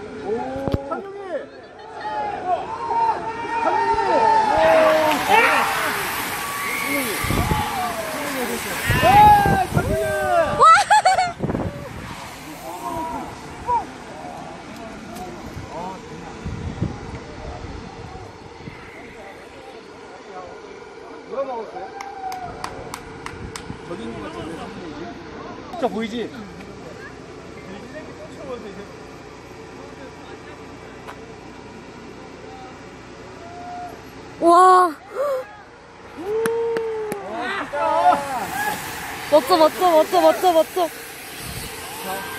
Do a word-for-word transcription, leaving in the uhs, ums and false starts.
누가 먹었어요? 저기 있는 거 같은데. 진짜 보이지? 와. 멋져, 멋져, 멋져, 멋져, 멋져.